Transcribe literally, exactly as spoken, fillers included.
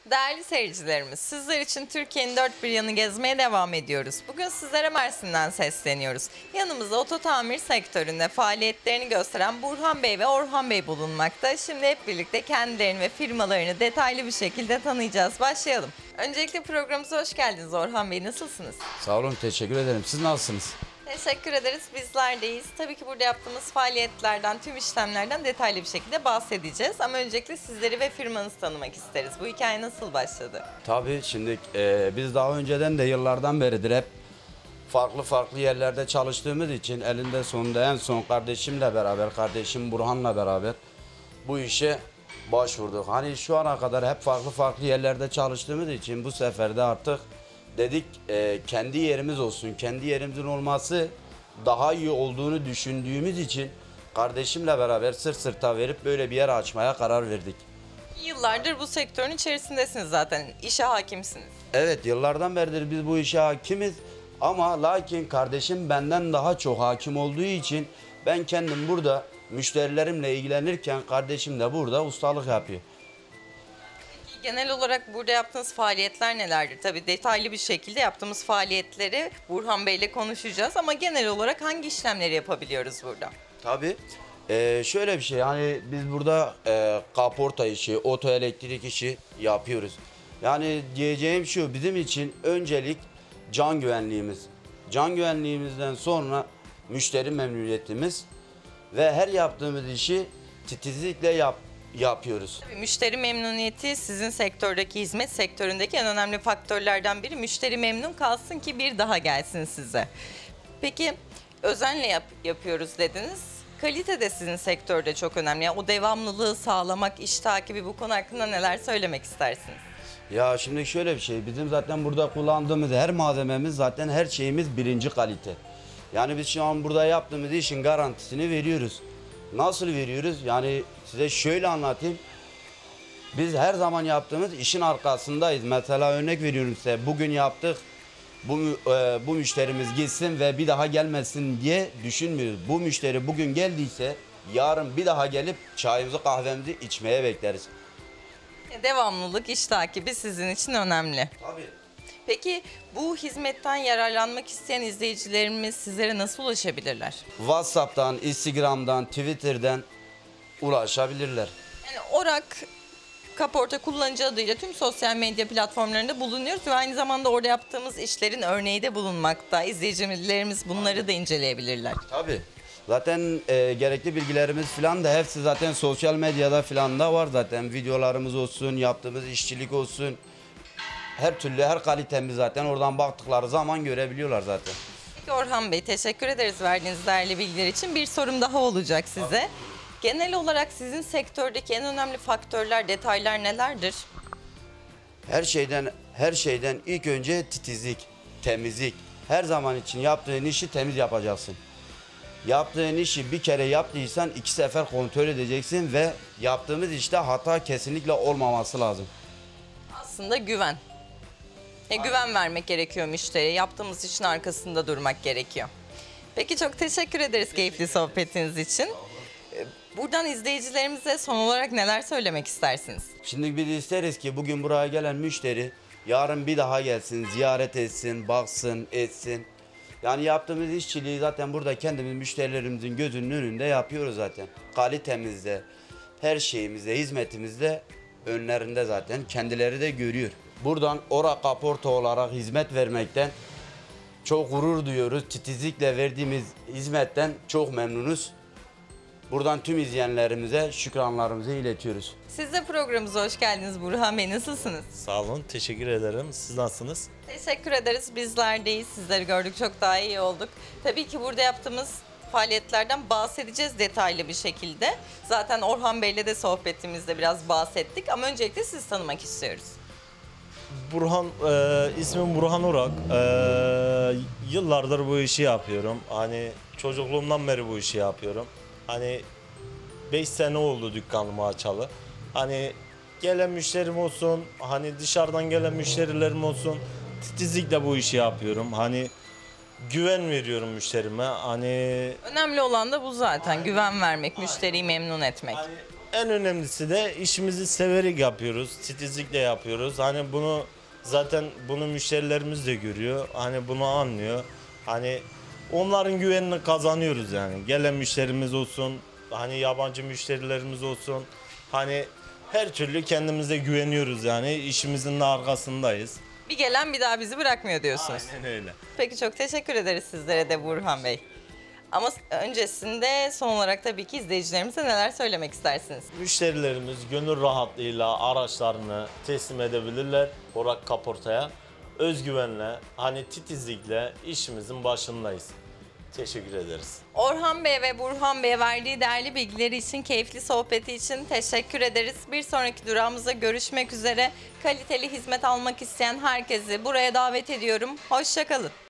Değerli seyircilerimiz, sizler için Türkiye'nin dört bir yanı gezmeye devam ediyoruz. Bugün sizlere Mersin'den sesleniyoruz. Yanımızda oto tamir sektöründe faaliyetlerini gösteren Burhan Bey ve Orhan Bey bulunmakta. Şimdi hep birlikte kendilerini ve firmalarını detaylı bir şekilde tanıyacağız. Başlayalım. Öncelikle programımıza hoş geldiniz Orhan Bey. Nasılsınız? Sağ olun, teşekkür ederim. Siz nasılsınız? Teşekkür ederiz. Bizler deyiz. Tabii ki burada yaptığımız faaliyetlerden, tüm işlemlerden detaylı bir şekilde bahsedeceğiz. Ama öncelikle sizleri ve firmanızı tanımak isteriz. Bu hikaye nasıl başladı? Tabii şimdi e, biz daha önceden de yıllardan beridir hep farklı farklı yerlerde çalıştığımız için elinde sonunda en son kardeşimle beraber, kardeşim Burhan'la beraber bu işe başvurduk. Hani şu ana kadar hep farklı farklı yerlerde çalıştığımız için bu sefer de artık dedik e, kendi yerimiz olsun. Kendi yerimizin olması daha iyi olduğunu düşündüğümüz için kardeşimle beraber sırt sırta verip böyle bir yer açmaya karar verdik. Yıllardır bu sektörün içerisindesiniz zaten. İşe hakimsiniz. Evet, yıllardan beridir biz bu işe hakimiz ama lakin kardeşim benden daha çok hakim olduğu için ben kendim burada müşterilerimle ilgilenirken kardeşim de burada ustalık yapıyor. Genel olarak burada yaptığınız faaliyetler nelerdir? Tabii detaylı bir şekilde yaptığımız faaliyetleri Burhan Bey ile konuşacağız ama genel olarak hangi işlemleri yapabiliyoruz burada? Tabii. Ee, şöyle bir şey, hani biz burada e, kaporta işi, oto elektrik işi yapıyoruz. Yani diyeceğim şu, bizim için öncelik can güvenliğimiz. Can güvenliğimizden sonra müşteri memnuniyetimiz ve her yaptığımız işi titizlikle yap, yapıyoruz. Tabii müşteri memnuniyeti sizin sektördeki, hizmet sektöründeki en önemli faktörlerden biri. Müşteri memnun kalsın ki bir daha gelsin size. Peki özenle yap, yapıyoruz dediniz. Kalite de sizin sektörde çok önemli. Yani o devamlılığı sağlamak, iş takibi, bu konu hakkında neler söylemek istersiniz? Ya şimdi şöyle bir şey, bizim zaten burada kullandığımız her malzememiz, zaten her şeyimiz birinci kalite. Yani biz şu an burada yaptığımız işin garantisini veriyoruz. Nasıl veriyoruz? Yani size şöyle anlatayım. Biz her zaman yaptığımız işin arkasındayız. Mesela örnek veriyorum size, bugün yaptık, bu, e, bu müşterimiz gitsin ve bir daha gelmesin diye düşünmüyoruz. Bu müşteri bugün geldiyse yarın bir daha gelip çayımızı kahvemizi içmeye bekleriz. Devamlılık, iş takibi sizin için önemli. Tabii. Peki bu hizmetten yararlanmak isteyen izleyicilerimiz sizlere nasıl ulaşabilirler? WhatsApp'tan, Instagram'dan, Twitter'dan ulaşabilirler. Yani Orak Kaporta kullanıcı adıyla tüm sosyal medya platformlarında bulunuyoruz ve aynı zamanda orada yaptığımız işlerin örneği de bulunmakta. İzleyicilerimiz bunları da inceleyebilirler. Tabii. Zaten e, gerekli bilgilerimiz falan da hepsi zaten sosyal medyada falan da var zaten. Videolarımız olsun, yaptığımız işçilik olsun. Her türlü, her kalitemiz zaten oradan baktıkları zaman görebiliyorlar zaten. Peki Orhan Bey, teşekkür ederiz verdiğiniz değerli bilgiler için. Bir sorum daha olacak size. Genel olarak sizin sektördeki en önemli faktörler, detaylar nelerdir? Her şeyden, her şeyden ilk önce titizlik, temizlik. Her zaman için yaptığın işi temiz yapacaksın. Yaptığın işi bir kere yaptıysan iki sefer kontrol edeceksin ve yaptığımız işte hata kesinlikle olmaması lazım. Aslında güven. E, güven vermek gerekiyor müşteriye. Yaptığımız işin arkasında durmak gerekiyor. Peki çok teşekkür ederiz keyifli sohbetiniz için. E, Buradan izleyicilerimize son olarak neler söylemek istersiniz? Şimdi biz isteriz ki bugün buraya gelen müşteri yarın bir daha gelsin, ziyaret etsin, baksın, etsin. Yani yaptığımız işçiliği zaten burada kendimiz müşterilerimizin gözünün önünde yapıyoruz zaten. Kalitemizde, her şeyimizde, hizmetimizde önlerinde zaten. Kendileri de görüyor. Buradan Orak Kaporta olarak hizmet vermekten çok gurur duyuyoruz. Titizlikle verdiğimiz hizmetten çok memnunuz. Buradan tüm izleyenlerimize şükranlarımızı iletiyoruz. Siz de programımıza hoş geldiniz Burhan Bey. Nasılsınız? Sağ olun, teşekkür ederim. Siz nasılsınız? Teşekkür ederiz. Bizler deyiz. Sizleri gördük. Çok daha iyi olduk. Tabii ki burada yaptığımız faaliyetlerden bahsedeceğiz detaylı bir şekilde. Zaten Orhan Bey'le de sohbetimizde biraz bahsettik. Ama öncelikle sizi tanımak istiyoruz. Burhan, e, ismim Burhan Urak. E, yıllardır bu işi yapıyorum. Hani çocukluğumdan beri bu işi yapıyorum. Hani beş sene oldu dükkanımı açalı. Hani gelen müşterim olsun, hani dışarıdan gelen müşterilerim olsun, titizlikle bu işi yapıyorum. Hani güven veriyorum müşterime. Hani Önemli olan da bu zaten. Güven vermek, müşteriyi memnun etmek. Hani en önemlisi de işimizi severek yapıyoruz. Titizlikle yapıyoruz. Hani bunu zaten bunu müşterilerimiz de görüyor. Hani bunu anlıyor. Hani onların güvenini kazanıyoruz yani. Gelen müşterimiz olsun, hani yabancı müşterilerimiz olsun. Hani her türlü kendimize güveniyoruz yani. İşimizin de arkasındayız. Bir gelen bir daha bizi bırakmıyor diyorsunuz. Aynen öyle. Peki çok teşekkür ederiz sizlere de Burhan Bey. Ama öncesinde son olarak tabii ki izleyicilerimize neler söylemek istersiniz? Müşterilerimiz gönül rahatlığıyla araçlarını teslim edebilirler Orak Kaporta'ya. Özgüvenle, hani titizlikle işimizin başındayız. Teşekkür ederiz. Orhan Bey ve Burhan Bey'e verdiği değerli bilgileri için, keyifli sohbeti için teşekkür ederiz. Bir sonraki durağımızda görüşmek üzere. Kaliteli hizmet almak isteyen herkesi buraya davet ediyorum. Hoşça kalın.